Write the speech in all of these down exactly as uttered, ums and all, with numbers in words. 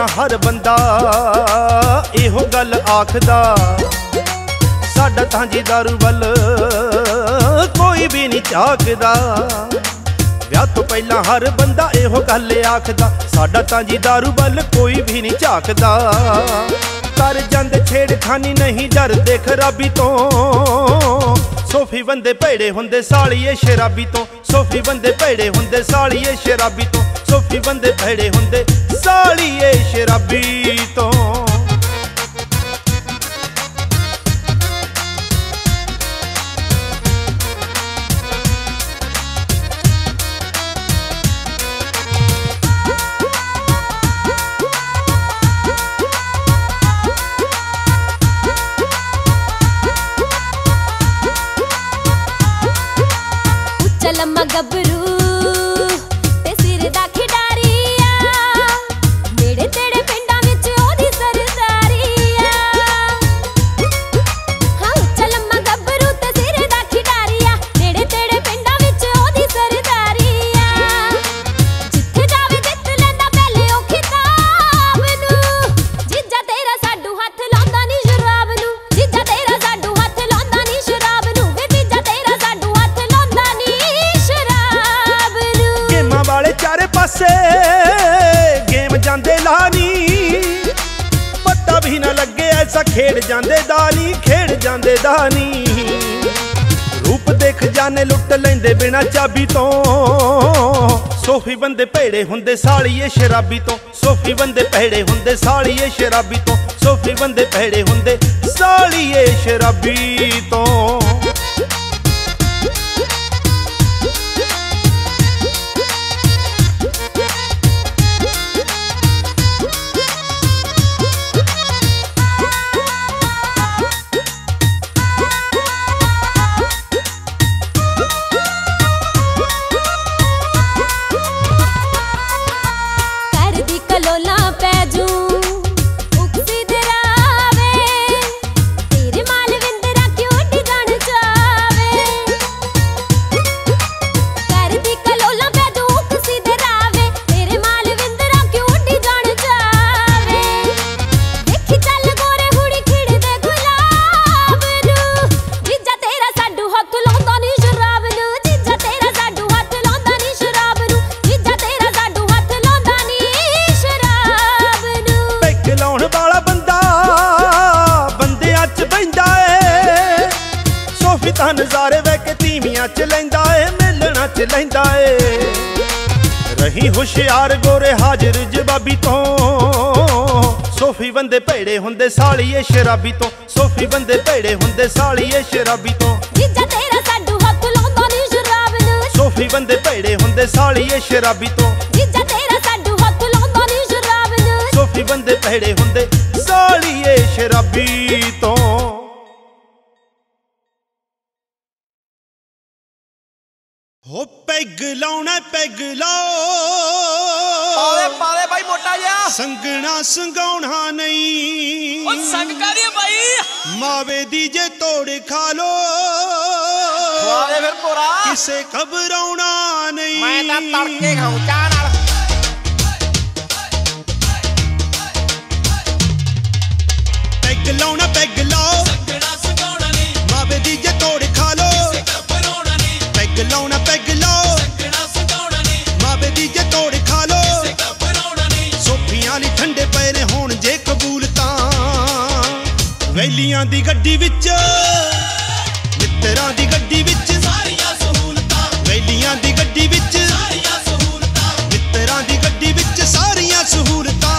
पहला हर बंदा इहो गल आखदा, साडा तां जी दारू वल कोई भी नहीं झाकदा। विआह तो पहला हर बंदा इहो गल आखदा, साडा तां जी दारू वल कोई भी नहीं झाकदा। कर जांदे छेड़खानी नहीं डरदे खराबी तो, सोफी बंदे भैड़े हुंदे सालिए शराबी तो, सोफी बंदे भैड़े हुंदे सालिए शराबी तो, सोफी बंदे भैड़े हुंदे सालिए शराबी तो। लम्मा गबरू ते सिर दा खिडारिया, नेड़े तेड़े पिंडां विच ओदी सरदारिया। हाँ उच्चा लम्मा गबरू ते सिर दा खिडारिया, नेड़े तेड़े पिंडां विच ओदी सरदारिया। जिथे जावे जित लैंदा पहले ओ खिताब नूं, जीजा तेरा साडू हत्थ लाउंदा नी शराब नूं, जीजा तेरा साडू हत्थ लाउंदा नी शराब नूं, वे जीजा तेरा साडू हत्थ लाउंदा नी। गेमां वाले चारे पासे गेम जांदे लानी, पता भी ना लगे ऐसा खेड़ जांदे दानी, खेड़ जांदे दानी। रूप देख जाने लुट लेंदे बिना चाबी तो, सोफी बंदे भैड़े हुंदे सालिए शराबी तो, सोफी बंदे भैड़े हुंदे सालिए शराबी तो, सोफी बंदे भैड़े हुंदे सालिए शराबी तो। नज़ारे वैके तीवियां च लैंदा ए, मिलना च लैंदा ए। रही होशियार गोरे हाजिर जवाबी तो, सोफी बंदे भैड़े हुंदे सालिए शराबी तो, सोफी बंदे भैड़े हुंदे सालिए शराबी तो। जीजा तेरा साडू हत्थ लाउंदा नी शराब नूं, सोफी बंदे भैड़े हुंदे सालिए शराबी तो, जीजा तेरा साडू हत्थ लाउंदा नी शराब नूं, सोफी बंदे भैड़े हुंदे सालिए शराबी तो। हो पैग लाउना पैग लाओ, पावे पावे भाई मोटा जा, संगना संगाउणा नहीं, ओ संग करिए भाई, मावे दी जे तोड़ खा लो, वाले फिर पूरा किसे घबराउणा नहीं। मैं तां तड़के खाऊं चाह नाल। पैग लाउना पैग लाओ, संगना संगाउणा नहीं, मावे दी जे तोड़ खा लो, घबराउणा नहीं। पैग लाउना पैग लाओ, संगना संगाउणा नहीं, मावे दी जे तोड़ खा लो, घबराउणा नहीं। सोफियां ली ठंडे पए ने होण जे कबूल तां, वैलियां दी गड्डी विच मित्तरां दी गड्डी विच सारियां सहूलतां, वैलियां दी गड्डी विच सारियां सहूलतां, मित्तरां दी गड्डी विच सारियां सहूलतां।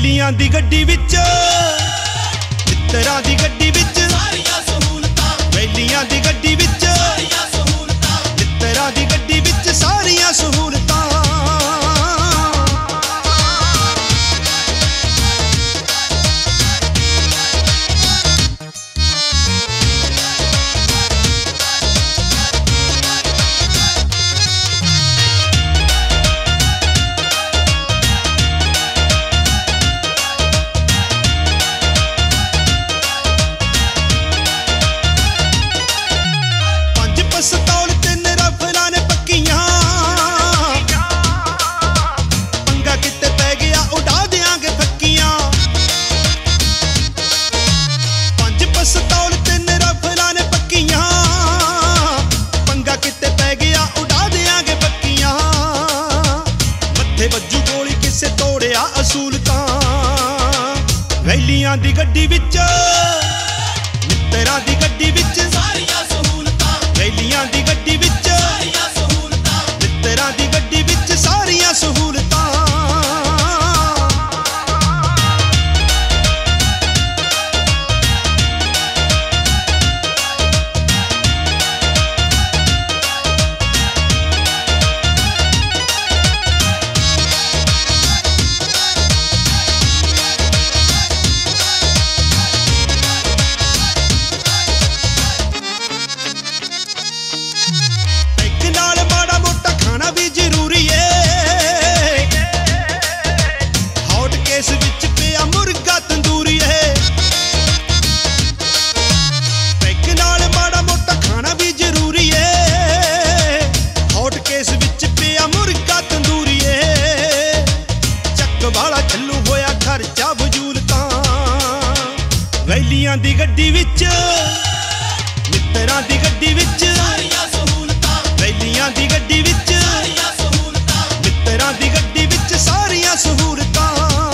ਵੈਲੀਆਂ ਦੀ ਗੱਡੀ ਵਿੱਚ ਮਿੱਤਰਾਂ ਦੀ ਗੱਡੀ ਵਿੱਚ ਸਾਰੀਆਂ ਸਹੂਲਤਾਂ ਵੈਲੀਆਂ ਦੀ ਗੱਡੀ ਵਿੱਚ ਸਾਰੀਆਂ ਸਹੂਲਤਾਂ ਮਿੱਤਰਾਂ ਦੀ ਗੱਡੀ ਵਿੱਚ ਸਾਰੀਆਂ ਸਹੂਲਤਾਂ ਪਿਸਤੌਲ ਤਿੰਨ ਰਫਲਾਂ ਨੇ ਪੱਕੀਆਂ ਪੰਗਾ ਕਿਤੇ ਪੈ ਗਿਆ ਉਡਾ ਦਿਆਂਗੇ ਫੱਕੀਆਂ ਪੰਜ ਪਿਸਤੌਲ ਤਿੰਨ ਰਫਲਾਂ ਨੇ ਪੱਕੀਆਂ ਪੰਗਾ ਕਿਤੇ ਪੈ ਗਿਆ ਉਡਾ ਦਿਆਂਗੇ ਫੱਕੀਆਂ ਮੱਥੇ ਵੱਜੂ ਗੋਲੀ ਕਿਸੇ ਤੋੜਿਆ ਅਸੂਲ ਤਾਂ ਵੈਲੀਆਂ ਦੀ ਗੱਡੀ ਵਿੱਚ ਮਿੱਤਰਾਂ ਦੀ ਗੱਡੀ ਵਿੱਚ ਸਾਰੀਆਂ ਸਹੂਲਤਾਂ ਵੈਲੀਆਂ ਦੀ ਗੱਡੀ ਵਿੱਚ ਸਾਰੀਆਂ ਸਹੂਲਤਾਂ ਮਿੱਤਰਾਂ ਦੀ ਗੱਡੀ ਵਿੱਚ ਸਾਰੀਆਂ ਸਹੂਲਤਾਂ ਇੱਕ ਨਾਲ ਮਾੜਾ ਮੋਟਾ ਖਾਣਾ ਵੀ ਜ਼ਰੂਰੀ ਏ ਹੌਟ ਕੇਸ ਵਿੱਚ ਪਿਆ ਮੁਰਗਾ ਤੰਦੂਰੀ ਏ ਇੱਕ ਨਾਲ ਮਾੜਾ ਮੋਟਾ ਖਾਣਾ ਵੀ ਜ਼ਰੂਰੀ ਏ ਹੌਟ ਕੇਸ ਵਿੱਚ ਪਿਆ ਮੁਰਗਾ ਤੰਦੂਰੀ ਏ ਚੱਕ ਵਾਲਾ ਚੱਲੂ ਹੋਇਆ ਖਰਚਾ ਵਜੂਲ ਤਾਂ ਵੈਲੀਆਂ ਦੀ ਗੱਡੀ ਵਿੱਚ ਮਿੱਤਰਾਂ ਦੀ ਗੱਡੀ ਵਿੱਚ ਸਾਰੀਆਂ ਸਹੂਲਤਾਂ ਵੈਲੀਆਂ ਦੀ ਗੱਡੀ ਵਿੱਚ ਸਾਰੀਆਂ ਸਹੂਲਤਾਂ ਮਿੱਤਰਾਂ ਦੀ ਗੱਡੀ ਵਿੱਚ ਸਾਰੀਆਂ ਸਹੂਲਤਾਂ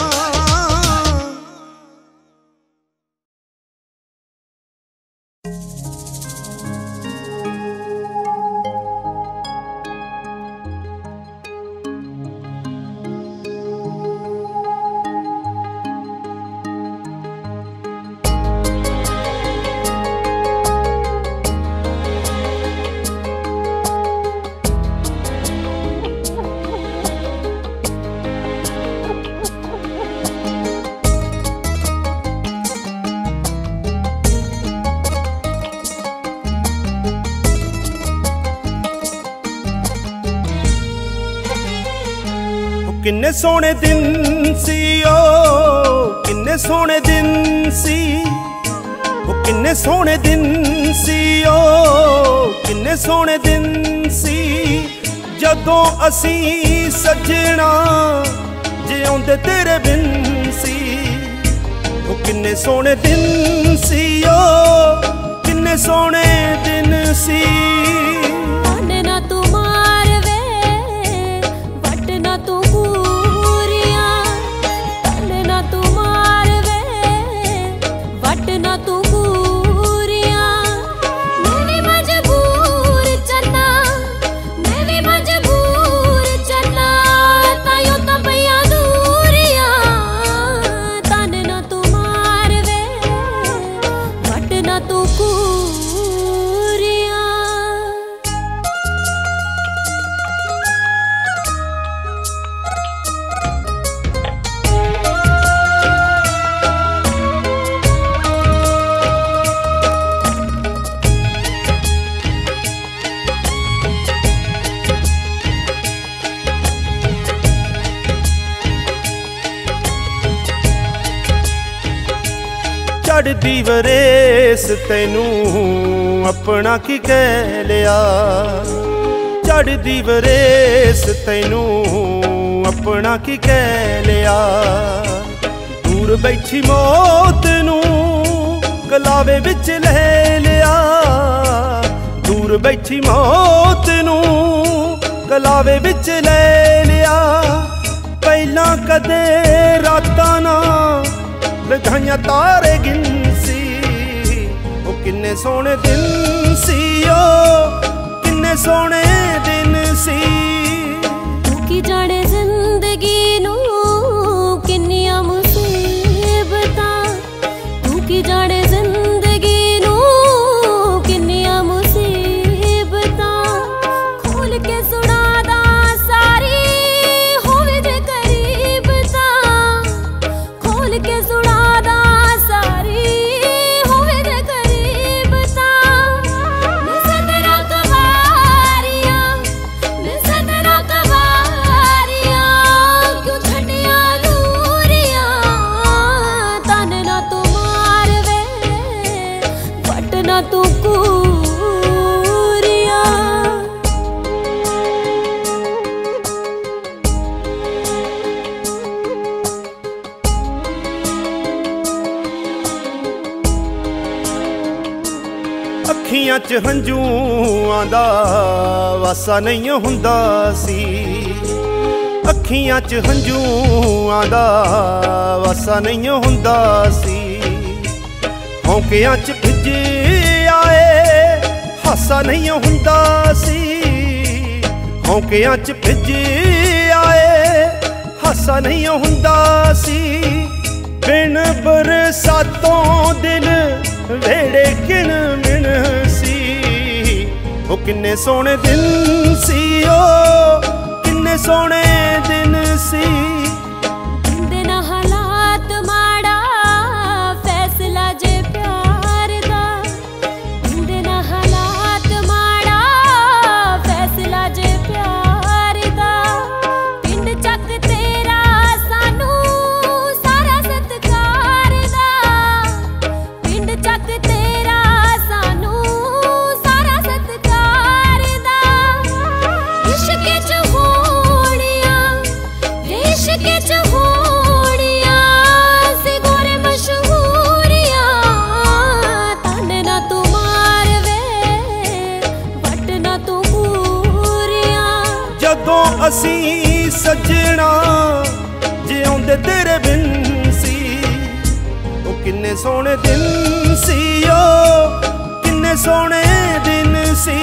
ਕਿੰਨੇ ਸੋਹਣੇ ਦਿਨ ਸੀ ਓ ਕਿੰਨੇ ਸੋਹਣੇ ਦਿਨ ਸੀ ਉਹ ਕਿੰਨੇ ਸੋਹਣੇ ਦਿਨ ਸੀ ਓ ਕਿੰਨੇ ਸੋਹਣੇ ਦਿਨ ਸੀ ਜਦੋਂ ਅਸੀਂ ਸੱਜਣਾ ਜਿਉਂਦੇ ਤੇਰੇ ਬਿਨ ਸੀ ਉਹ ਕਿੰਨੇ ਸੋਹਣੇ ਦਿਨ ਸੀ ਓ ਕਿੰਨੇ ਸੋਹਣੇ ਦਿਨ ਸੀ ਤਾਨੇ ਨਾ ਤੂੰ ਮਾਰ ਵੇ ਵੱਟ ਨਾ ਤੂੰ ਕੂਰੀਆਂ ਤਾਨੇ ਨਾ ਤੂੰ ਮਾਰ ਵੇ ਵੱਟ ਨਾ ਤੂੰ ਕੂਰੀਆਂ ਮੈਂ ਵੀ ਮਜਬੂਰ ਚੰਨਾ ਮੈਂ ਵੀ ਮਜਬੂਰ ਚੰਨਾ ਤਾਇਓ ਤਾਂ ਪਈਆਂ ਦੂਰੀਆਂ ਤਾਨੇ ਨਾ ਤੂੰ ਮਾਰ ਵੇ ਵੱਟ ਨਾ ਤੂੰ ਕੂਰੀਆਂ ਚੜ੍ਹਦੀ ਵਰੇਸ ਤੈਨੂੰ ਆਪਣਾ ਕੀ ਕਹਿ ਲਿਆ ਚੜ੍ਹਦੀ ਵਰੇਸ ਤੈਨੂੰ ਆਪਣਾ ਕੀ ਕਹਿ ਲਿਆ ਦੂਰ ਬੈਠੀ ਮੌਤ ਨੂੰ ਗਲਾਵੇ ਵਿੱਚ ਲੈ ਲਿਆ ਦੂਰ ਬੈਠੀ ਮੌਤ ਨੂੰ ਗਲਾਵੇ ਵਿੱਚ ਲੈ ਲਿਆ ਪਹਿਲਾਂ ਕਦੇ ਰਾਤਾਂ ਨਾ ਲਗਾਈਆਂ ਤਾਰੇ ਗਿਣ ਸੀ ਉਹ ਕਿੰਨੇ ਸੋਹਣੇ ਦਿਨ ਸੀ ਉਹ ਕਿੰਨੇ ਸੋਹਣੇ ਦਿਨ ਸੀ ਤੂੰ ਕੀ ਜਾਣੇ ਜ਼ਿੰਦਗੀ ਨੂੰ ਕਿੰਨੀਆਂ ਮੁਸੀਬਤਾਂ ਅੱਖੀਆਂ 'ਚ ਹੰਝੂਆਂ ਦਾ ਵਾਸਾ ਨਹੀਂ ਹੁੰਦਾ ਸੀ, ਅੱਖੀਆਂ 'ਚ ਹੰਝੂਆਂ ਦਾ ਵਾਸਾ ਨਹੀਂ ਹੁੰਦਾ ਸੀ। ਹੌਂਕਿਆਂ 'ਚ ਭਿੱਜੇ ਆਏ ਹਾਸਾ ਨਹੀਂ ਹੁੰਦਾ ਸੀ, ਹੌਂਕਿਆਂ 'ਚ ਭਿੱਜੇ ਆਏ ਹਾਸਾ ਨਹੀਂ ਹੁੰਦਾ ਸੀ। ਬਿਨ ਬਰਸਾਤੋਂ ਦਿਲ ਵੇੜੇ ਕਿਣ ਮਿਣ ਸੀ, ਉਹ ਕਿੰਨੇ ਸੋਹਣੇ ਦਿਨ ਸੀ, ਉਹ ਕਿੰਨੇ ਸੋਹਣੇ ਦਿਨ ਸੀ। ਹੁੰਦੇ ਨਾ ਹਾਲਾਤ ਮਾੜਾ ਫੈਸਲਾ ਜੇ ਪਿਆਰ ਦਾ, ਹੁੰਦੇ ਨਾ ਹਾਲਾਤ ਮਾੜਾ ਫੈਸਲਾ ਜੇ ਪਿਆਰ ਦਾ। ਪਿੰਡ ਚੱਕ ਤੇਰਾ ਸਾਨੂੰ ਸਾਰਾ ਸਤਿਕਾਰ ਦਾ, ਪਿੰਡ ਚੱਕ ਤੇਰਾ ਸਾਨੂੰ ਸਾਰਾ ਸਤਿਕਾਰ ਦਾ। ਇਸ਼ਕ 'ਚ ਹੋਣੀਆਂ ਇਸ਼ਕ 'ਚ ਹੋਣੀਆਂ ਸੀ ਗੋਰੇ ਮਸ਼ਹੂਰੀਆਂ। ਤਾਨੇ ਨਾ ਤੂੰ ਮਾਰ ਵੇ ਵੱਟ ਨਾ ਤੂੰ ਪੂਰੀਆਂ। ਜਦੋਂ ਅਸੀਂ ਸੱਜਣਾ ਜਿਉਂਦੇ ਤੇਰੇ ਬਿਨ ਸੀ, ਉਹ ਕਿੰਨੇ ਸੋਹਣੇ ਦਿਨ ਸੀ, ਉਹ ਕਿੰਨੇ ਸੋਹਣੇ ਦਿਨ ਸੀ।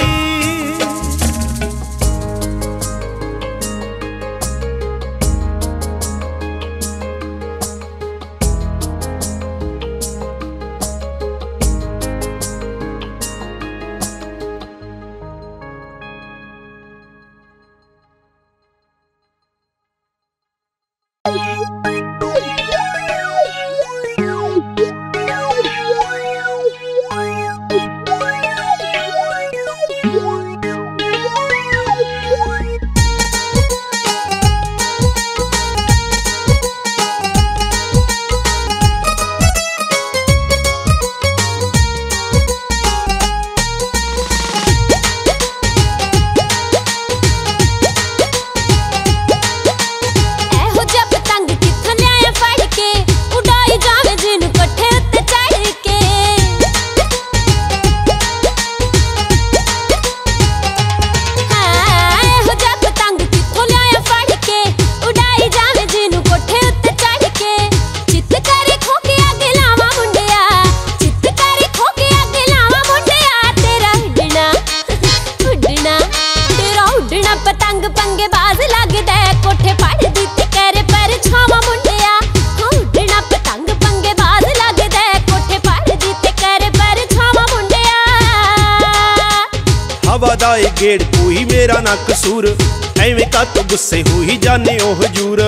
हवादा ए गेड़ कोई मेरा ना कसूर, एवें का तो गुस्से हुई जाने ओ हजूर।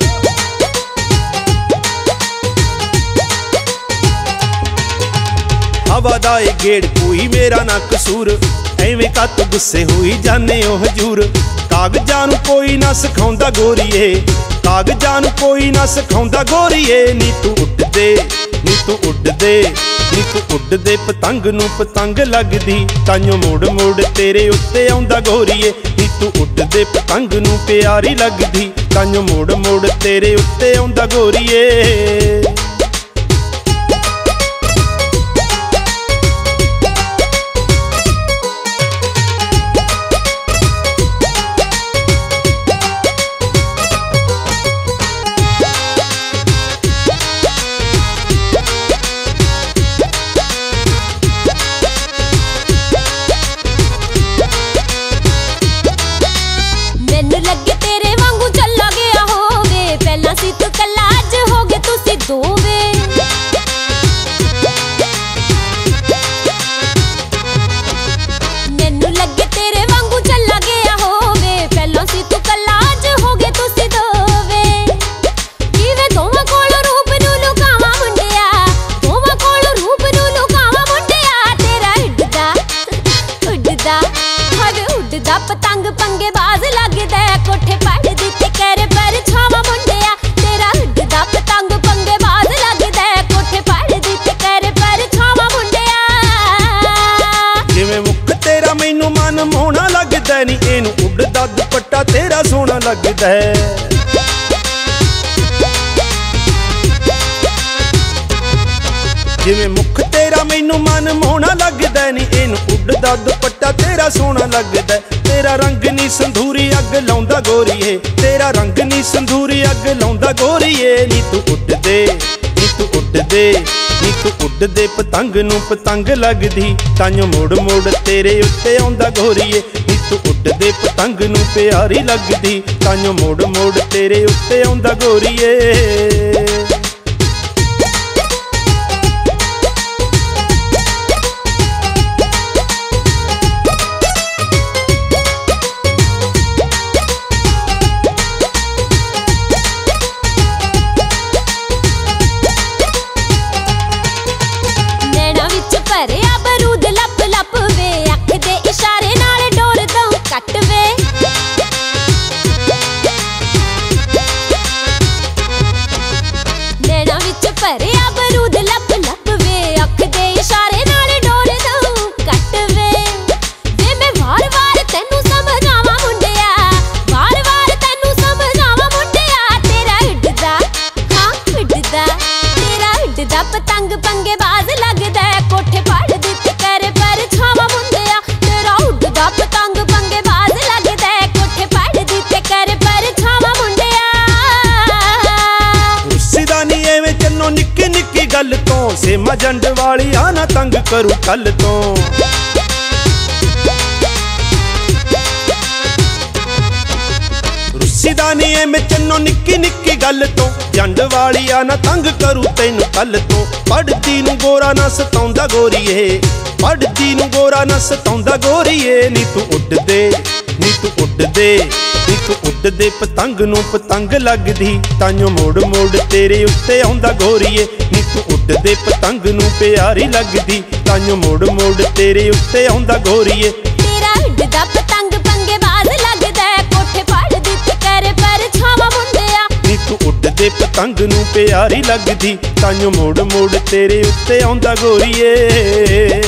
हवादा ए गेड़ कोई मेरा ना कसूर, एवें का तो गुस्से हुई जाने ओ हजूर। कागजां नूं कोई ना सिखाउंदा गोरीए, कागजां नूं कोई ना सिखाउंदा गोरीए। नी तू उड्डदे नी तू उड्डदे नी तू उड्डदे पतंग नूं पतंग लगदी, ताइयों मुड़ मुड़ तेरे उत्ते आउंदा गोरीए। नी तू उड्डदे पतंग नूं प्यारी लगदी, ताइयों मुड़ मुड़ तेरे उत्ते आउंदा गोरीए। पतंग पंगे बाज लगदा कोठे पड़ दिते कर पर छावा मुंडिया, तेरा उड्डदा पतंग पंगे बाज लगदा कोठे पड़ दिते कर पर छावा मुंडिया। जिवें मुख तेरा मैनू मन मोहना लगदा नी, एनू उड्डदा दुपट्टा तेरा सोहना लगदा है। जिवें मुख तेरा तेरा मैनू मन मोहना लगदा नी, इनू उड़दा दुपट्टा तेरा सोहना लगदा। तेरा रंग नी संधूरी अग लाउंदा गोरीए, तेरा रंग नी संधूरी अग लाउंदा गोरीए। नी तू उड़ दे नी तू उड़ दे नी तू उड़ दे पतंग नू पतंग लगदी, ताइयों मुड़ मुड़ तेरे उत्ते आउंदा गोरीए। नी तू उड़ दे पतंग नू प्यारी लगदी, ताइयों मुड़ मुड़ तेरे उत्ते आउंदा गोरीए। पतंग पंगे बाज लगदा कोठे पड़ दित कर पर छावा मुंडिया, तेरा उड़दा पतंग पंगे बाज लगदा कोठे पड़ दित कर पर छावा मुंडिया। रुस्सीदा नी एवें चन्नो निक्की निक्की गल तो, सेमा जंड वाली आना तंग करू कल तो। रुस्सीदा नी एवें चन्नो निक्की निक्की गल तो, जंड वाली आना तंग करू तैनू कल तो। पढ़दी नू गोरा ना सताउंदा गोरीए, पढ़दी नू गोरा ना सताउंदा गोरीए। नी तू उड़ दे नी तू उड़ दे नी तू उड़ दे पतंग नू पतंग लगदी, ताइयों मुड़ मुड़ तेरे उत्ते आउंदा गोरीए। नी तू उड़ दे पतंग नू प्यारी लगदी, ताइयों मुड़ मुड़ तेरे उत्ते आउंदा गोरीए। तेरा उड़दा पतंग पंगे बाज लगदा कोठे पड़ दित कर पर छावा मुंडिया। नी तू उड़ दे पतंग नू प्यारी लगदी, ताइयों मुड़ मुड़ तेरे उत्ते आउंदा गोरीए।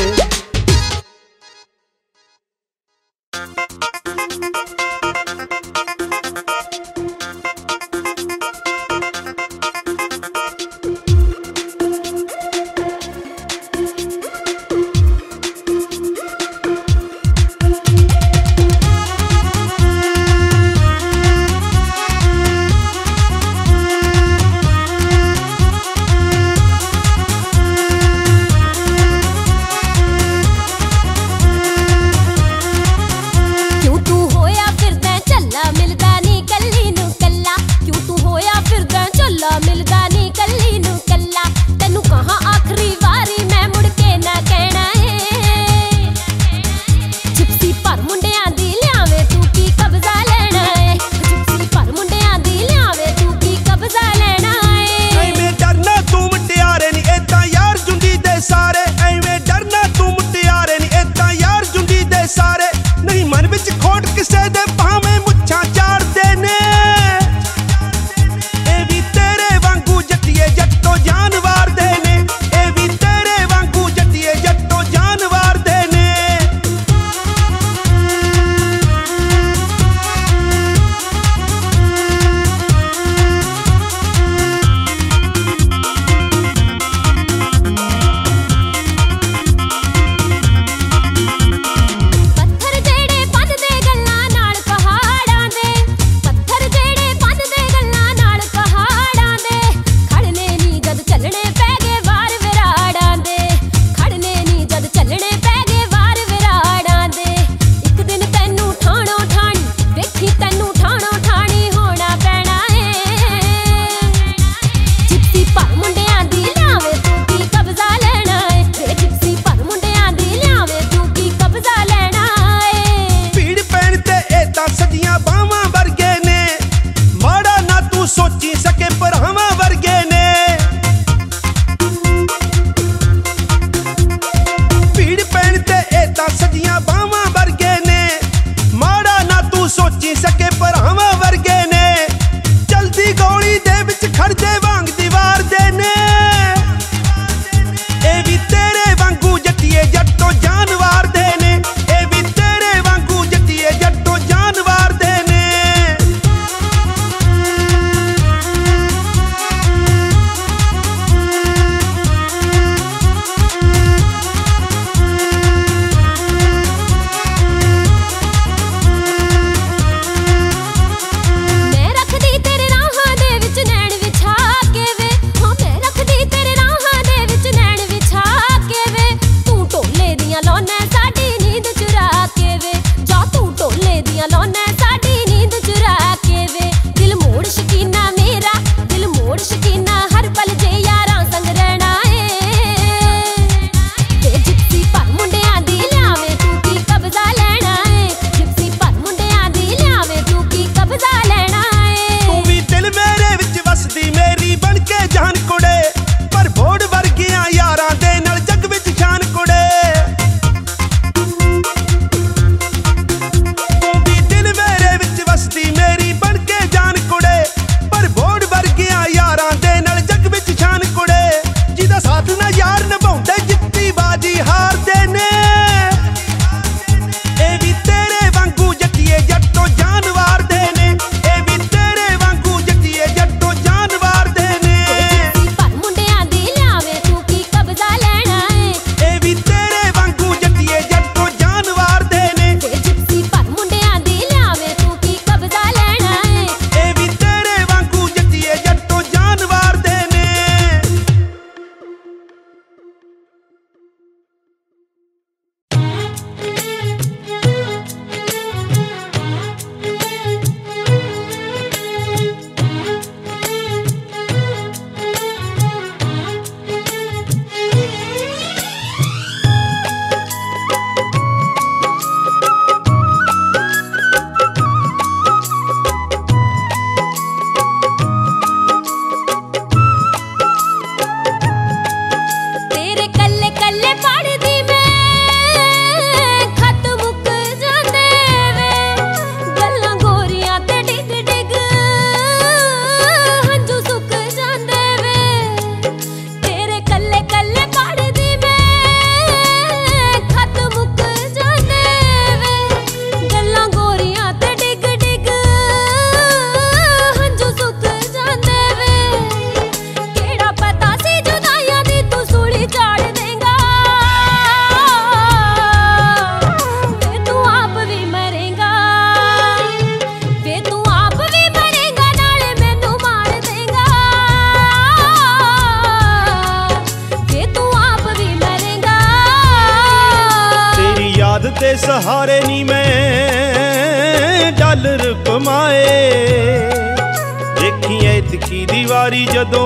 दे सहारे नी मैं डॉलर कमाए। देखी ऐतकी दीवारी जदों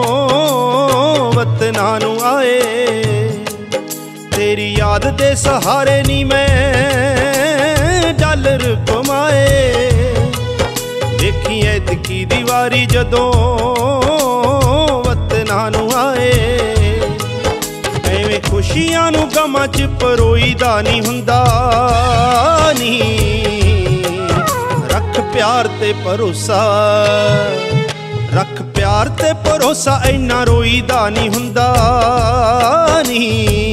वतना नू आए। तेरी याद दे सहारे नी मैं डॉलर कमाए। देखी ऐतकी दीवारी जदों वतना नू आए। एवें खुशियां नू गमां च परोईदा नहीं हुंदा नी। रख प्यार ते भरोसा, रख प्यार ते भरोसा, इन्ना रोईदा नहीं हुंदा नी।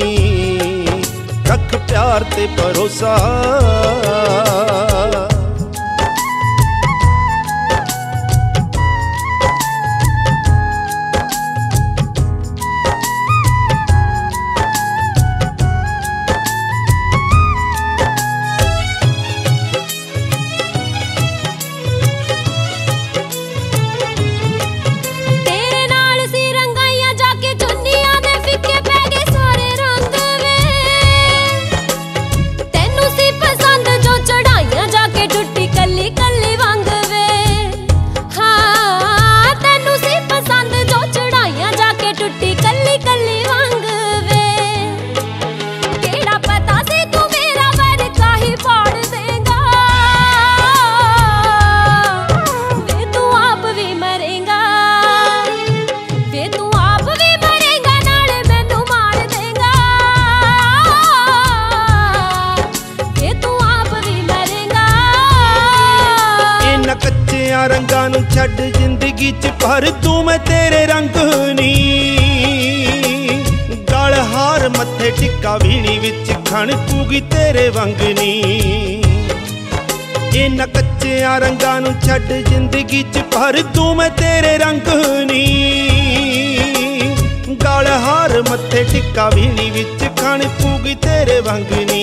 रख प्यार ते भरोसा। रंगां नू छड्ड जिंदगी च भर तू मैं तेरे रंग नी। गल हार मत्थे टिक्का वीणी विच खणकूगी तेरे वंगनी। इन्हां कच्चियां रंगां नू छड्ड जिंदगी च भर तू मैं तेरे रंग नी। गल हार मत्थे टिक्का वीणी विच खणकूगी तेरे वंगनी।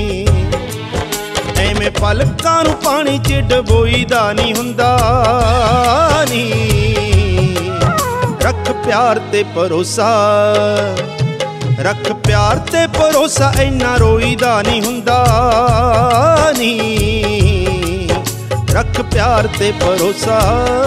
एवें पलकां नू पानी च डबोईदा नहीं हुंदा नी। रख प्यार ते भरोसा, रख प्यार ते भरोसा, इन्ना रोईदा नहीं हुंदा नी। रख प्यार ते भरोसा।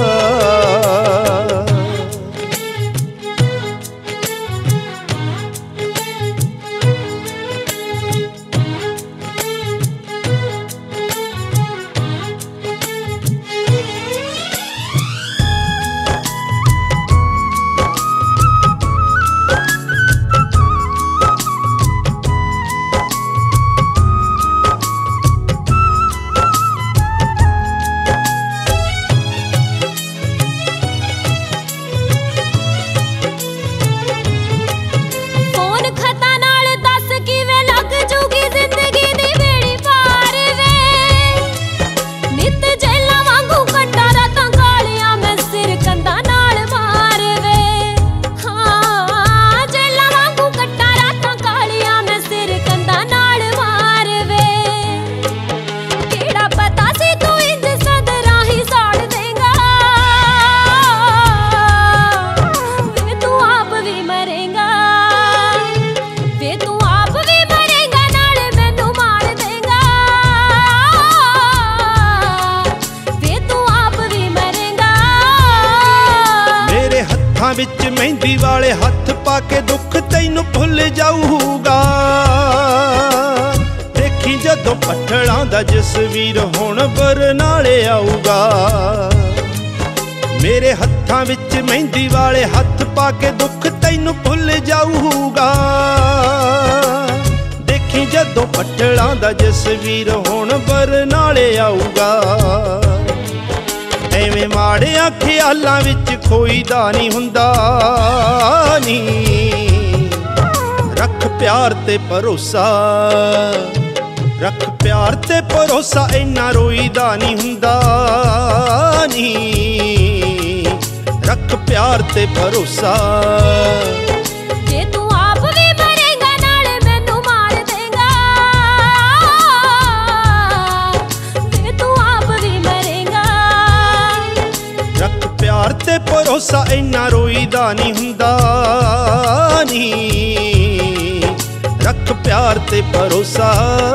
विच मेहंदी वाले हथ पाके दुख तैनू भुल जाऊगा। देखी जदों पठड़ां दा जसवीर हुण बरनाले आऊगा। मेरे हत्थां विच मेहंदी वाले हथ पाके दुख तैनू भुल जाऊगा। देखी जदों पठड़ां दा जसवीर हुण बरनाले आऊगा। एवें माड़ियां ख्यालां विच खोईदा नहीं हुंदा नी। रख प्यार ते भरोसा, रख प्यार ते भरोसा, इन्ना रोईदा नहीं हुंदा नी। रख प्यार ते भरोसा। प्यार ते भरोसा, इन्ना रोईदा नहीं हुंदा नी। रख प्यार ते भरोसा।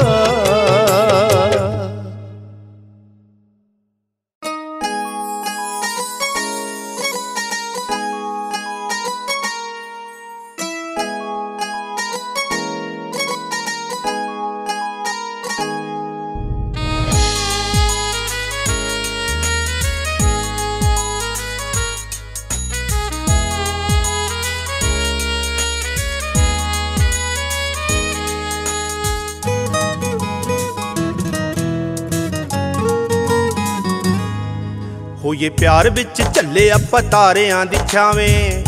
होइए प्यार विच झल्ले आपां तारियां दी छावें,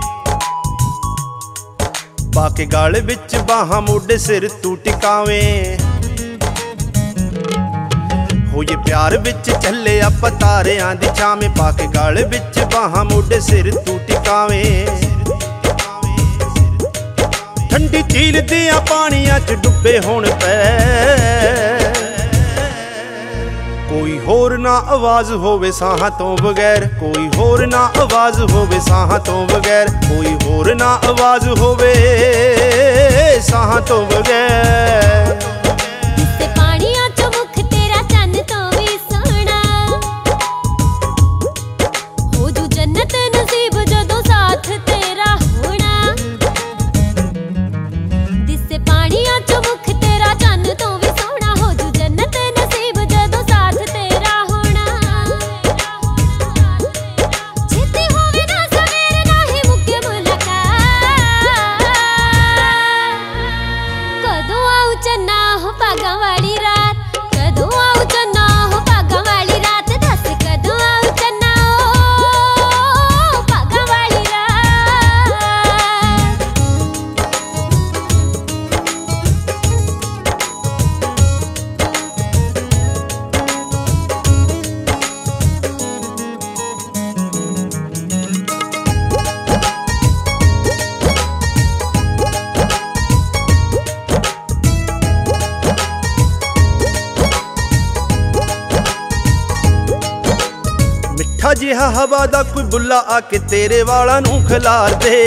पाके गल विच बाहां मोढे सिर तू टिकावें। होइए प्यार विच झल्ले आपां तारियां दी छावें, पाके गल विच बाहां मोढे सिर तू टिकावें। ठंडी झील दियां पानियां च डुब्बे होण पै, कोई होर ना आवाज होवे साहां तो बगैर, कोई होर ना आवाज होवे साहां तो बगैर, कोई होर ना आवाज होवे साहां तो बगैर। इससे पानियां चों मुख तेरा चन्न तो भी सोहना, हो जू जन्नत नसीब जदों साथ तेरा होना। इससे पानियां चों मुख तेरा चन्न तो भी सोहना, हो जू जन्नत नसीब जदों साथ तेरा होना। छेती होवे ना सवेरे ना ही मुक्के मुलाकात, कदों आऊ चन्ना हो भागां वाली रात, कदों आऊ चन्ना हो भागां वाली रात, दस कदों आऊ चन्ना ओ भागां वाली रात। मिठा जिहा हवा दा कोई बुल्ला आके तेरे वाला नूं खिलार दे,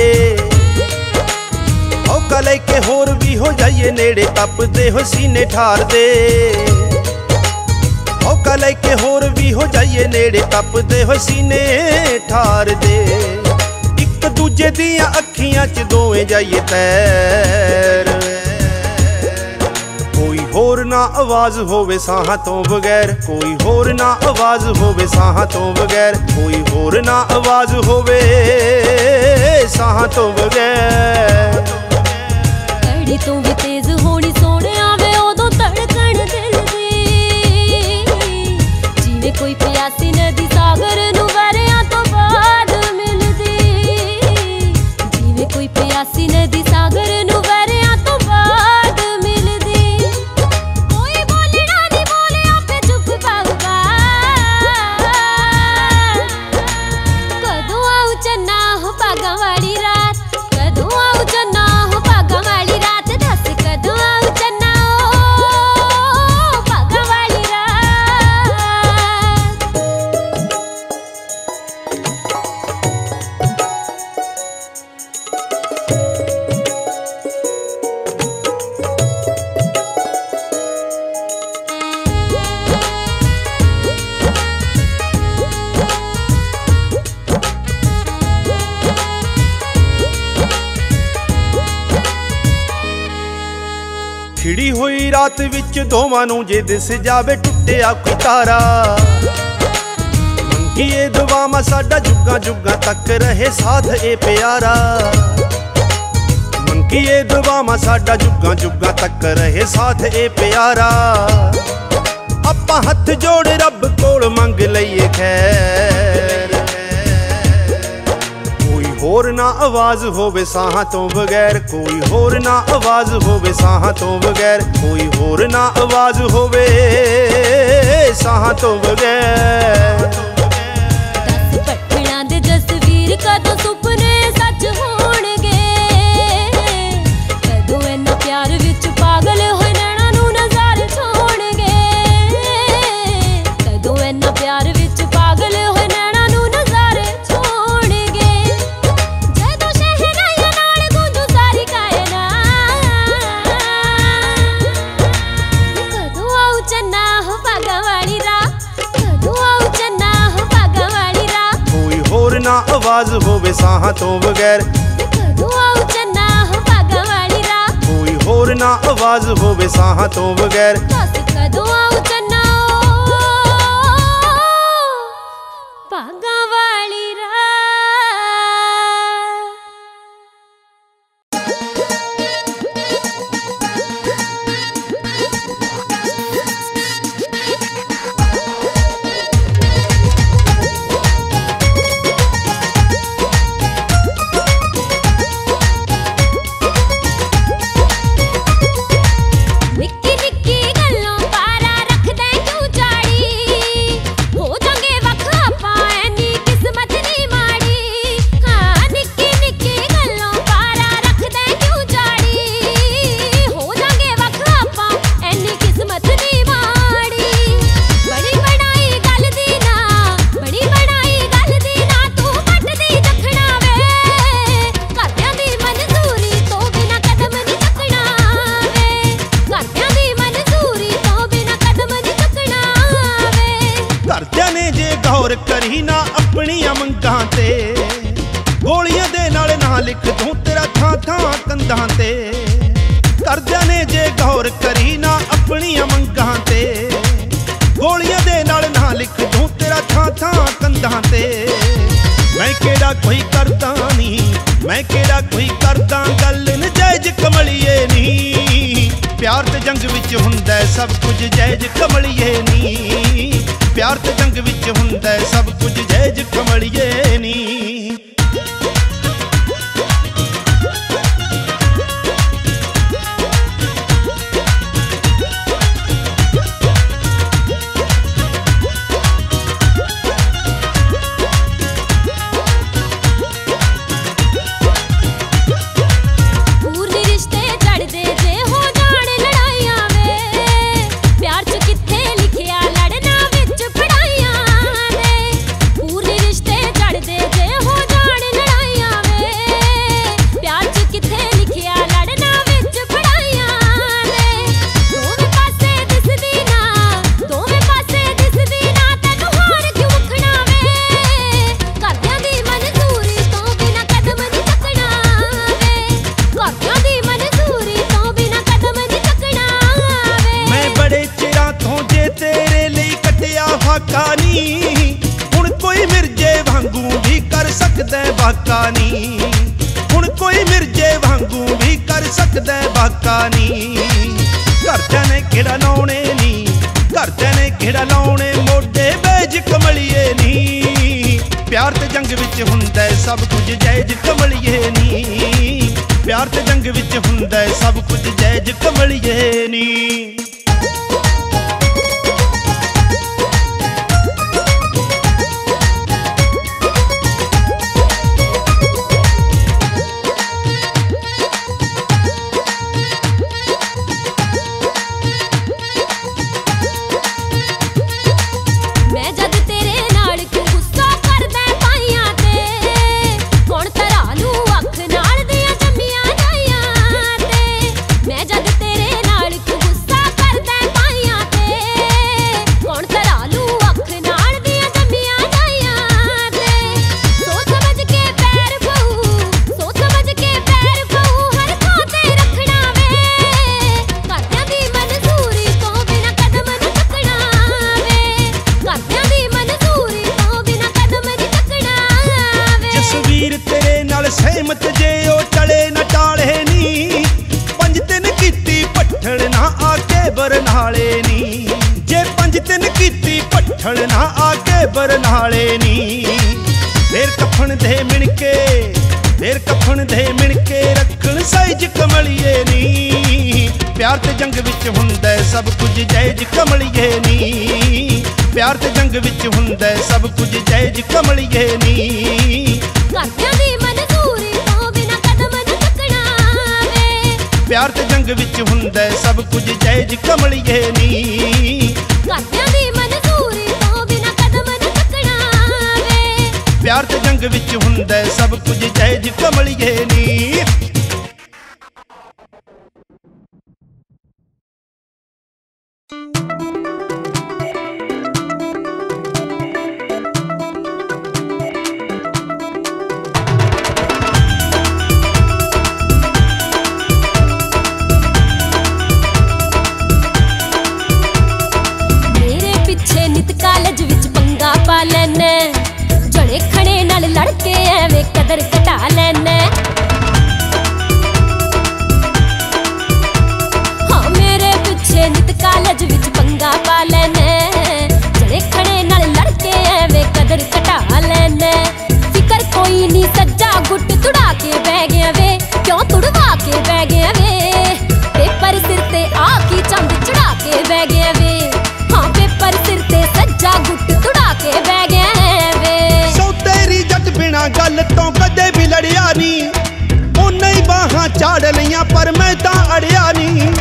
औका लेके होर भी हो जाइए नेड़े, तपदे हो सीने ठार दे। औका लेके होर भी हो जाइए नेड़े, तपदे हो सीने ठार दे। इक दूजे दियां अखियां च दोवें जाइए तैर, कोई होर ना आवाज होवे साहां तो बगैर, कोई होर ना आवाज होवे साहां तो बगैर, कोई होर ना आवाज होवे साहां तो बगैर। कड़ी तू भी तेज होनी सोने आवे उदों धड़कन दिल दी, जिवें कोई प्यासी नदी सागर नूं वरियां तो बाद मिलदी, जिवें कोई प्यासी नदी सागर नूं वरियां तो बाद मिलदी। कोई बोलना नहीं बोले आपे चुप पाऊगा, कदों आऊ चन्ना हो भागां वाली रात, कदों आऊ चन्ना हो भागां वाली रात, दस कदों आऊ चन्ना ओ भागां वाली रात। खिड़ी हुई रात विच दोवां नूं जे दिस जावे टुटिया कोई तारा, मंगीए दुआवां साडा जुगां जुगां तक रहे साथ ए प्यारा। मंगीए दुआवां साडा जुगां जुगां तक रहे साथ ए प्यारा। आपां हथ जोड़ रब कोल मंग लईए खैर, कोई होर ना आवाज होवे साहां तो बगैर, कोई होर ना आवाज होवे साहां तो बगैर, कोई होर ना आवाज होवे साहां तो बगैर। दस पट्टणां दे तस्वीर कदों सुपने सच होणगे, कदों इन्ना प्यार विच पागल होए नैणां नूं नज़र छोड़गे, कदों इन्ना प्यार विच पागल होए नैणां नूं नज़र छोड़गे। जदों शहनाइयां नाल गूंजू सारी कायनात, आवाज होवे साहां तो बगैर। कदों आऊ चन्ना हो भागां वाली रात, कोई होर ना आवाज होवे साहां तो बगैर। दस कदों आऊ चन्ना भागां वाली रात। निक्की निक्की गल्लों पारा रखदे क्यों जाड़ी, हो जांगे वख आपां ऐनी किस्मत नी माड़ी। हाँ निक्की निक्की गल्लों पारा रखदे क्यों जाड़ी, हो जांगे वख आपां ऐनी किस्मत नी माड़ी। बड़ी बनाई गल दी ना, बड़ी बनाई गल दी ना, तू कटदी दखना वे, घरदियां दी मंजूरी तो बिना कदम नी चकना वे, घरदियां दी मंजूरी तो बिना कदम नी चकना वे। घरदियां ने जे गौर करी ना अपनियां मंगां ते, गोलियां दे नाल ना लिख दूं तेरा थां थां कंधां ते। घरदियां ने जे गौर करी ना अपनियां मंगां ते, गोलियां दे नाल ना लिख दूं तेरा थां थां कंधां ते। मैं केड़ा कोई करदा नी, मैं केड़ा कोई करदा गल नजायज कमलिए नी। प्यार ते जंग विच हुंदा है सब कुछ जायज कमलिए नी। प्यार ते जंग विच हुंदा है सब कुछ जायज कमलिए नी। पूरे रिश्ते जड़दे जे हो जाण लड़ाइयां वे, प्यार च किथे लिखिया लड़ना विच पढ़ाइयां ने। पूरे रिश्ते जड़दे जे हो जाण लड़ाइयां वे, प्यार च किथे लिखिया लड़ना विच पढ़ाइयां ने। दोवें पासे दिसदी ना, दोवें पासे दिसदी ना, तैनूं हार क्यों मुखना वे, घरदियां दी मंजूरी तो बिना कदम नी चकना वे, घरदियां दी मंजूरी तो बिना कदम नी चकना वे। मैं बड़े चिरां तो जे तेरे ਲਈ कटिया फाका नी, हुण कोई मिर्जे वांगू भी कर सकदा है बाका नी। हुण कोई मिर्जे वांगू भी कर सकदा है बाका नी। घरदियां ने किहड़ा लाउणे नी, घरदियां ने किहड़ा लाउणे मोढे बेज कमलिए नी। प्यार ते जंग विच हुंदा है सब कुछ जायज कमलिए नी। प्यार ते जंग विच हुंदा है सब कुछ जायज कमलिए नी। मैं जद तेरे नाल क्यों गुस्सा करदा पाइयां ते, कौन तरा लू अख नाल दियां जम्मियां जाइयां ते। मैं जद तेरे नाल क्यों गुस्सा करदा पाइयां ते, कौन तरा लू अख नाल दियां जम्मियां जाइयां ते। सोच समझ के पैर पऊ, सोच समझ के पैर पऊ, हर थां ते रखना वे, घरदियां दी मंजूरी तो बिना कदम नी चकना वे, घरदियां दी मंजूरी तो बिना कदम नी चकना वे। जसवीर तेरे नाल सहमत जे ओ टले न टाले नी। पंज दिन कीती पट्ठण ना आके बरनाले नी। जे पंज दिन कीती पट्ठण ना आके बरनाले नी। फेर कफन दे मिणके, फेर कफन दे मिणके रखण साइज कमलिए नी। प्यार ते जंग विच हुंदा है सब कुछ जायज कमलिए नी। प्यार ते जंग विच हुंदा है सब कुछ जायज कमलिए नी। घरदियां दी मंजूरी तो बिना कदम नी चकना वे, प्यार ते जंग विच हुंदा है सब कुछ जायज कमलिए नी। घरदियां दी मंजूरी तो बिना कदम नी चकना वे, प्यार ते जंग विच हुंदा है सब कुछ जायज कमलिए नी। ਝਾੜ ਲਈਆਂ ਪਰ ਮੈਂ ਤਾਂ ਅੜਿਆ ਨਹੀਂ।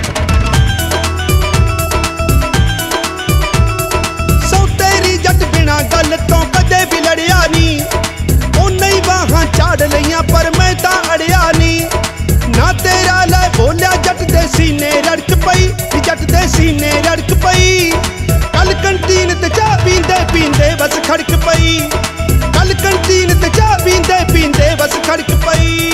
ਸੋ ਤੇਰੀ ਜੱਟ ਬਿਨਾ ਗੱਲ ਤੋਂ ਕਦੇ ਵੀ ਲੜਿਆ ਨਹੀਂ। ਉਹ ਨਹੀਂ ਬਾਹਾਂ ਝਾੜ ਲਈਆਂ ਪਰ ਮੈਂ ਤਾਂ ਅੜਿਆ ਨਹੀਂ। ਨਾ ਤੇਰਾ ਲੈ ਬੋਲਿਆ ਜੱਟ ਦੇ ਸੀਨੇ ਰੜਕ ਪਈ, ਜੱਟ ਦੇ ਸੀਨੇ ਰੜਕ ਪਈ। ਕੱਲ ਕੰਟੀਨ ਤੇ ਚਾਹ ਪੀਂਦੇ ਪੀਂਦੇ ਬਸ ਖੜਕ ਪਈ। ਕੱਲ ਕੰਟੀਨ ਤੇ ਚਾਹ ਪੀਂਦੇ ਪੀਂਦੇ ਬਸ ਖੜਕ ਪਈ।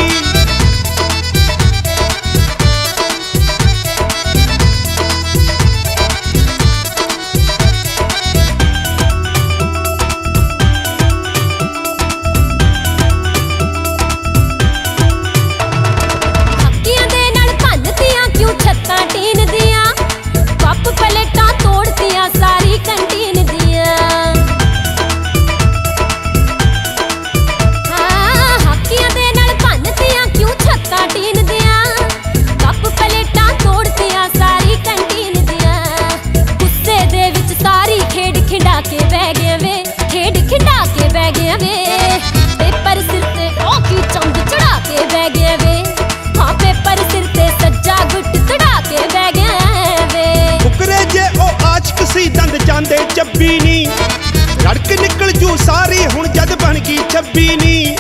ਦੰਦ ਜਾਂਦੇ ਚੱਬੀ ਨੀ, ਰੜਕ ਨਿਕਲ ਜੂ ਸਾਰੀ ਹੁਣ ਜਦ ਬਣ ਗਈ ਛੱਬੀ ਨੀ।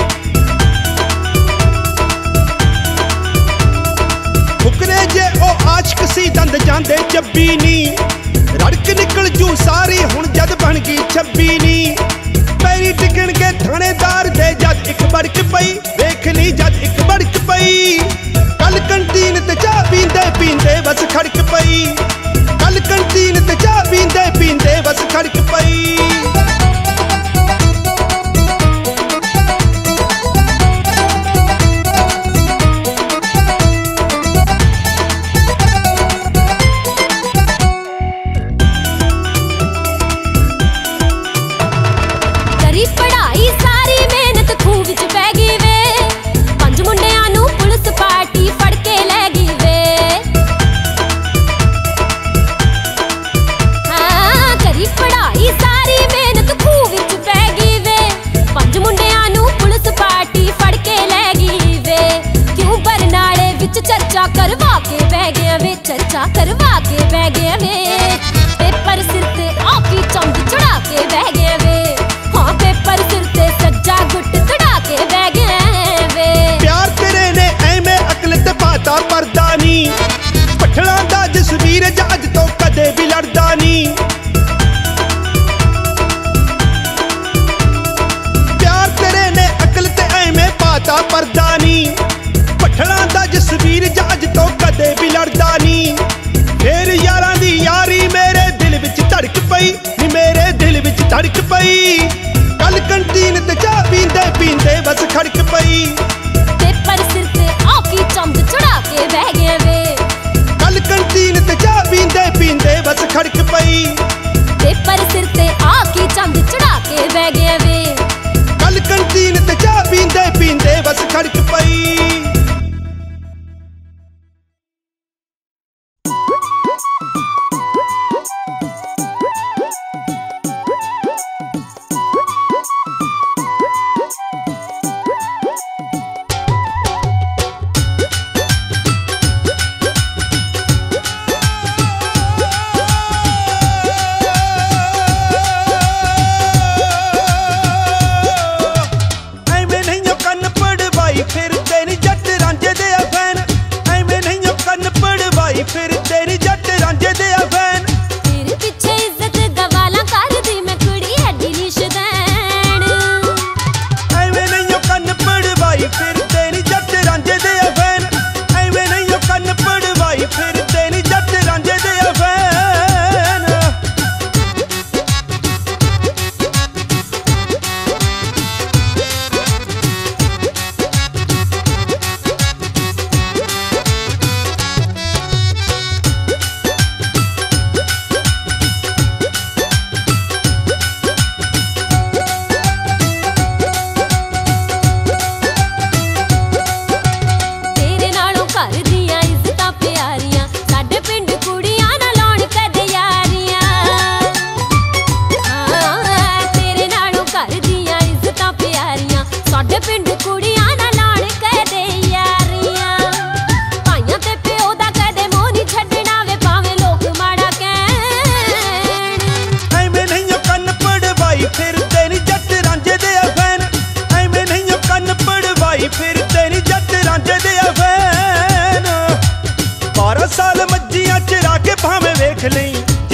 ਫੁਕਰੇ ਜੇ ਉਹ ਆਸ਼ਕ ਸੀ ਦੰਦ ਜਾਂਦੇ ਚੱਬੀ ਨੀ, ਰੜਕ ਨਿਕਲ ਜੂ ਸਾਰੀ ਹੁਣ ਜਦ ਬਣ ਗਈ ਛੱਬੀ ਨੀ। ਪੈਰੀ ਟਿਕਣਗੇ ਥਾਣੇਦਾਰ ਦੇ ਜਦ ਇੱਕ ਬੜਕ ਪਈ, ਵੇਖ ਲਈ ਜਦ ਇੱਕ ਬੜਕ ਪਈ। ਕੱਲ ਕੰਟੀਨ ਤੇ ਚਾਹ ਪੀਂਦੇ ਪੀਂਦੇ ਬਸ ਖੜਕ ਪਈ। ਕੱਲ ਕੰਟੀਨ ਤੇ ਚਾਹ ਪੀਂਦੇ ਪੀਂਦੇ ਬਸ ਖੜਕ ਪਈ। ਕਰੀ ਪੜ੍ਹਾਈ ਸਾਰੀ ਮਿਹਨਤ ਖੂਹ ਵਿੱਚ ਪੈ ਗਈ ਵੇ। ਪੰਜ ਮੁੰਡਿਆਂ ਨੂੰ ਪੁਲਿਸ ਪਾਰਟੀ ਫੜ ਕੇ ਲੈ ਗਈ ਵੇ। ਪੜ੍ਹਾਈ ਸਾਰੀ ਮਿਹਨਤ ਖੂਹ ਵਿੱਚ ਪੈ ਗਈ ਵੇ। ਪੰਜ ਮੁੰਡਿਆਂ ਨੂੰ ਪੁਲਿਸ ਪਾਰਟੀ ਫੜ ਕੇ ਲੈ ਗਈ ਵੇ। ਕਿਉਂ ਬਰਨਾਲੇ ਵਿੱਚ ਚਰਚਾ ਕਰਵਾ ਕੇ ਬਹਿ ਗਿਆ ਵੇ, ਚਰਚਾ ਕਰਵਾ ਕੇ ਬਹਿ ਗਿਆ ਵੇ। ਪੇਪਰ ਸਿਰ ਤੇ ਆ ਕੀ ਚੰਦ ਚੜਾ ਕੇ ਬਹਿ ਗਿਆ ਵੇ। ਹਾਂ ਪੇਪਰ ਸਿਰ ਤੇ ਸੱਜਾ ਗੁੱਟ ਚੜਾ ਕੇ ਬਹਿ ਗਿਆ ਵੇ। ਪਿਆਰ ਤੇਰੇ ਨੇ ਐਵੇਂ ਅਕਲ ਤੇ ਪਾਤਾ ਪਰਦਾ ਨੀ। ਪੱਠਲਾਂ ਦਾ ਜਸਵੀਰ ਅੱਜ ਤੋਂ ਕਦੇ ਵੀ ਲੜਦਾ ਨੀ। ਪਾਤਾ ਪਰਦਾ ਨੀ, ਪੱਠਲਾਂ ਦਾ ਜਸਵੀਰ ਅੱਜ ਤੋਂ ਕਦੇ ਵੀ ਲੜਦਾ ਨੀ। ਫੇਰ ਯਾਰਾਂ ਦੀ ਯਾਰੀ ਮੇਰੇ ਦਿਲ ਵਿੱਚ ਧੜਕ ਪਈ, ਨੀ ਮੇਰੇ ਦਿਲ ਵਿੱਚ ਧੜਕ ਪਈ। ਕੱਲ ਕੰਟੀਨ ਤੇ ਚਾਹ ਪੀਂਦੇ ਪੀਂਦੇ ਬਸ ਖੜਕ ਪਈ। ਪੇਪਰ ਸਿਰ ਤੇ ਆ ਕੀ ਚੰਦ ਚੜਾ ਕੇ ਬਹਿ ਗਿਆ ਵੇ। ਕੱਲ ਕੰਟੀਨ ਤੇ ਚਾਹ ਪੀਂਦੇ ਪੀਂਦੇ ਬਸ ਖੜਕ ਪਈ। ਪੇਪਰ ਸਿਰ ਤੇ ਆ ਕੀ ਚੰਦ ਚੜਾ ਕੇ ਬਹਿ ਗਿਆ ਵੇ। ਕੱਲ ਕੰਟੀਨ ਤੇ ਚਾਹ ਪੀਂਦੇ ਪੀਂਦੇ ਬਸ ਖੜਕ ਪਈ।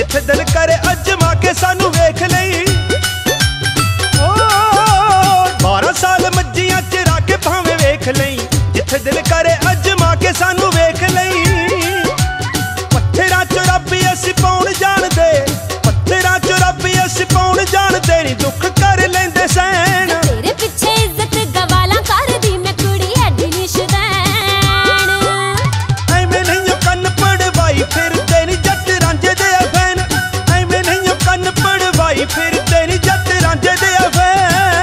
ਜਿੱਥੇ ਦਿਲ ਕਰੇ ਅਜਮਾ ਕੇ ਸਾਨੂੰ ਵੇਖ ਲਈ। ਓ ਬਾਰਾਂ ਸਾਲ ਮੱਝੀਆਂ ਚਰਾ ਕੇ ਭਾਵੇਂ ਵੇਖ ਲਈ, ਜਿੱਥੇ ਦਿਲ ਕਰੇ ਅਜਮਾ ਕੇ ਸਾਨੂੰ ਵੇਖ ਲਈ। ਪੱਥਰਾਂ ਚੋਂ ਰੱਬ ਅਸੀਂ ਪਾਉਣ ਜਾਣਦੇ, ਪੱਥਰਾਂ ਚੋਂ ਰੱਬ ਅਸੀਂ ਪਾਉਣ ਜਾਣਦੇ ਨੀ ਦੁੱਖ ਕਰ ਲੈਂਦੇ ਸਹਿਣ। ਤੇਰੇ ਪਿੱਛੇ ਇੱਜ਼ਤ ਗਵਾਲਾ ਕਰਦੀ ਮੈਂ ਕੁੜੀ ਐਡੀ ਨੀ ਸ਼ੁਦੈਣ। ਐਵੇਂ ਨਹੀਂ ਕੰਨ ਪੜਵਾਈ ਫਿਰਦੇ ਨੀ ਜੱਟ ਰਾਂਝੇ ਦੇ ਅਫੈਨ, ਐਵੇਂ ਨਹੀਂ ਕੰਨ ਪੜਵਾਈ ਫਿਰਦੇ ਨੀ ਜੱਟ ਰਾਂਝੇ ਦੇ ਅਫੈਨ।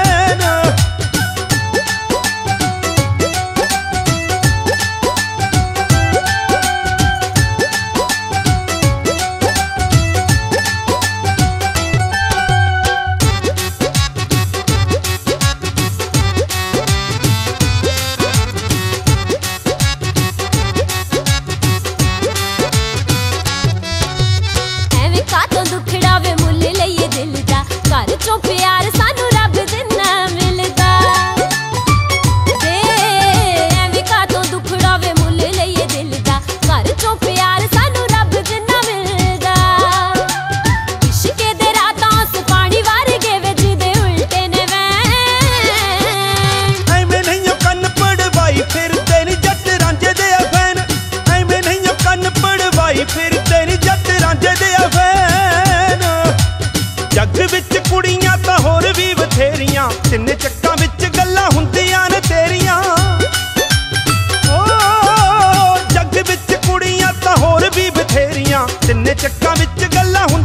ਐਵੇਂ ਕਾਤੋਂ ਦੁਖੜਾ ਵੇ ਮੁੱਲ ਲਈਏ ਦਿਲ ਦਾ, ਘਰ ਚੋਂ ਪਿਆਰ ਸਾਨੂੰ ਰੱਬ ਜਿੰਨਾ ਮਿਲਦਾ। ਵੇ ਐਵੇਂ ਕਾਤੋਂ ਦੁਖੜਾ ਵੇ ਮੁੱਲ ਲਈਏ ਦਿਲ ਦਾ, ਘਰ ਚੋਂ ਪਿਆਰ ਸਾਨੂੰ ਰੱਬ ਜਿੰਨਾ ਮਿਲਦਾ। ਇਸ਼ਕੇ ਦੇ ਰਾਤਾਂ ਸ ਪਾਣੀ ਵਰਗੇ ਵੇ ਜਿਹਦੇ ਉਲਟੇ ਨੇ ਵੈਣ। ਐਵੇਂ ਨਹੀਂ ਕੰਨ ਪੜਵਾਈ ਫਿਰਦੇ ਨੀ ਜੱਟ ਰਾਂਝੇ ਦੇ ਅਫੈਨ, ਐਵੇਂ ਨਹੀਂ ਕੰਨ ਪੜਵਾਈ ਫਿਰਦੇ ਨੀ ਜੱਟ ਰਾਂਝੇ ਦੇ ਅਫੈਨ। ਜੱਗ ਵਿੱਚ ਕੁੜੀਆਂ ਤਾਂ ਹੋਰ ਵੀ ਬਥੇਰੀਆਂ, ਤਿੰਨ ਚੱਕਾਂ ਵਿੱਚ ਗੱਲਾਂ ਹੁੰਦੀਆਂ ਨੇ ਤੇਰੀਆਂ। ਓ ਜੱਗ ਵਿੱਚ ਕੁੜੀਆਂ ਤਾਂ ਹੋਰ ਵੀ ਬਥੇਰੀਆਂ, ਤਿੰਨ ਚੱਕਾਂ ਵਿੱਚ ਗੱਲਾਂ